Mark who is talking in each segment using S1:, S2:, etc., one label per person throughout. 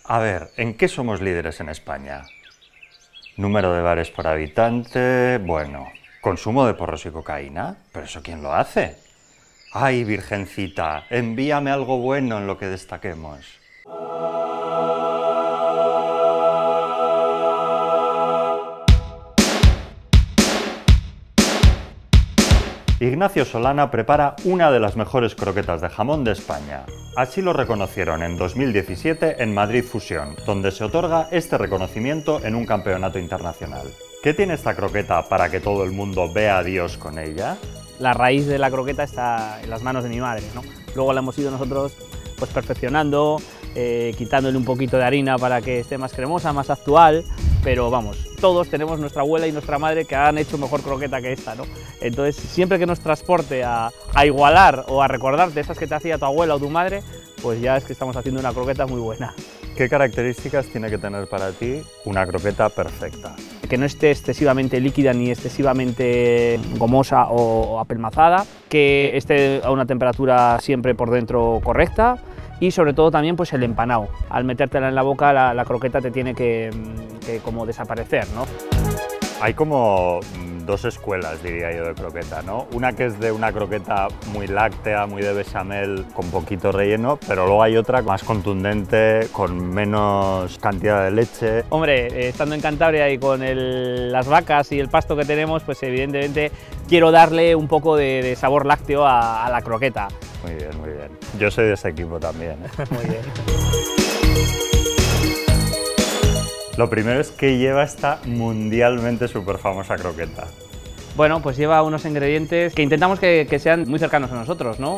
S1: A ver, ¿en qué somos líderes en España? Número de bares por habitante, bueno. ¿Consumo de porros y cocaína? ¿Pero eso quién lo hace? ¡Ay, virgencita! Envíame algo bueno en lo que destaquemos. Ignacio Solana prepara una de las mejores croquetas de jamón de España. Así lo reconocieron en 2017 en Madrid Fusión, donde se otorga este reconocimiento en un campeonato internacional. ¿Qué tiene esta croqueta para que todo el mundo vea a Dios con ella?
S2: La raíz de la croqueta está en las manos de mi madre, ¿no? Luego la hemos ido nosotros pues perfeccionando, quitándole un poquito de harina para que esté más cremosa, más actual, pero vamos, todos tenemos nuestra abuela y nuestra madre que han hecho mejor croqueta que esta, ¿no? Entonces, siempre que nos transporte a igualar o a recordarte esas que te hacía tu abuela o tu madre, pues ya es que estamos haciendo una croqueta muy buena.
S1: ¿Qué características tiene que tener para ti una croqueta perfecta?
S2: Que no esté excesivamente líquida ni excesivamente gomosa o apelmazada, que esté a una temperatura siempre por dentro correcta y sobre todo también pues el empanado. Al metértela en la boca la croqueta te tiene que como desaparecer, ¿no?
S1: Hay como dos escuelas, diría yo, de croqueta, ¿no? Una que es de una croqueta muy láctea, muy de bechamel, con poquito relleno, pero luego hay otra más contundente, con menos cantidad de leche.
S2: Hombre, estando en Cantabria y con las vacas y el pasto que tenemos, pues evidentemente quiero darle un poco de sabor lácteo a la croqueta.
S1: Muy bien, muy bien. Yo soy de ese equipo también, ¿eh?
S2: Muy bien.
S1: Lo primero es que lleva esta mundialmente súper famosa croqueta.
S2: Bueno, pues lleva unos ingredientes que intentamos que sean muy cercanos a nosotros, ¿no?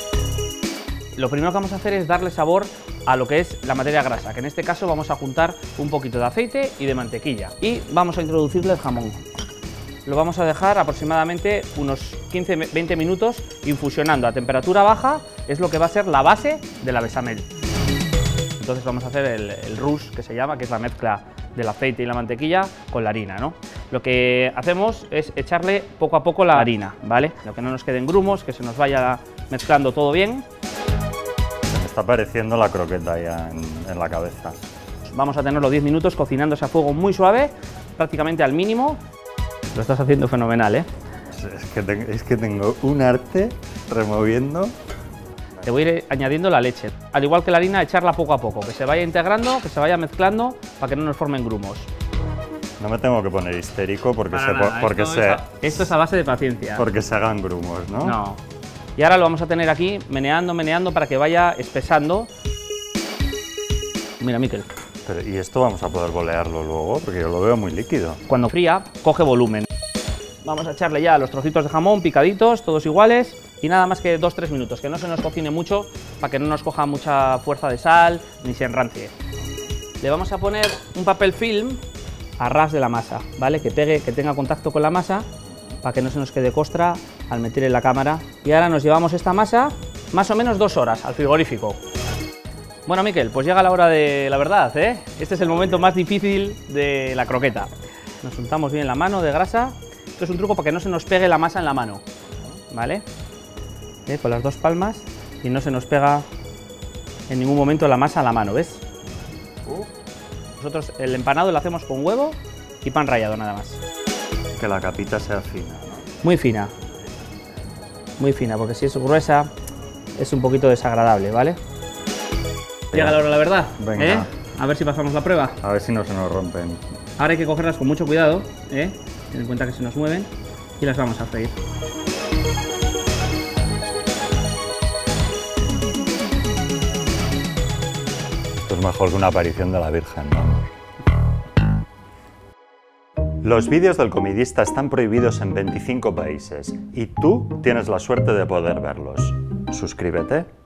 S2: Lo primero que vamos a hacer es darle sabor a lo que es la materia grasa, que en este caso vamos a juntar un poquito de aceite y de mantequilla. Y vamos a introducirle el jamón. Lo vamos a dejar aproximadamente unos 15-20 minutos infusionando a temperatura baja, es lo que va a ser la base de la bechamel. Entonces vamos a hacer el rush, que se llama, que es la mezcla del aceite y la mantequilla con la harina, ¿no? Lo que hacemos es echarle poco a poco la harina, ¿vale? Lo que no nos queden grumos, que se nos vaya mezclando todo bien.
S1: Se me está apareciendo la croqueta ya en la cabeza.
S2: Vamos a tenerlo 10 minutos cocinándose a fuego muy suave, prácticamente al mínimo. Lo estás haciendo fenomenal, ¿eh?
S1: Es que tengo un arte removiendo.
S2: Le voy a ir añadiendo la leche. Al igual que la harina, echarla poco a poco, que se vaya integrando, que se vaya mezclando, para que no nos formen grumos.
S1: No me tengo que poner histérico porque
S2: esto es a base de paciencia.
S1: Porque se hagan grumos, ¿no?
S2: No. Y ahora lo vamos a tener aquí, meneando, para que vaya espesando. Mira, Miquel.
S1: Pero, ¿y esto vamos a poder bolearlo luego? Porque yo lo veo muy líquido.
S2: Cuando fría, coge volumen. Vamos a echarle ya los trocitos de jamón picaditos, todos iguales. Y nada más que 2-3 minutos, que no se nos cocine mucho para que no nos coja mucha fuerza de sal ni se enrancie. Le vamos a poner un papel film a ras de la masa, ¿vale? Que pegue, que tenga contacto con la masa para que no se nos quede costra al meter en la cámara. Y ahora nos llevamos esta masa más o menos 2 horas al frigorífico. Bueno, Miquel, pues llega la hora de la verdad, ¿eh? Este es el momento más difícil de la croqueta. Nos untamos bien la mano de grasa. Esto es un truco para que no se nos pegue la masa en la mano, ¿vale? Con las 2 palmas y no se nos pega en ningún momento la masa a la mano, ¿ves? Nosotros el empanado lo hacemos con huevo y pan rallado nada más.
S1: Que la capita sea fina.
S2: Muy fina, porque si es gruesa es un poquito desagradable, ¿vale? Llega la hora de la verdad.
S1: Venga.
S2: ¿Eh? A ver si pasamos la prueba.
S1: A ver si no se nos rompen.
S2: Ahora hay que cogerlas con mucho cuidado, ¿eh? Ten en cuenta que se nos mueven y las vamos a freír.
S1: Esto es mejor que una aparición de la Virgen, vamos. Los vídeos del Comidista están prohibidos en 25 países y tú tienes la suerte de poder verlos. Suscríbete.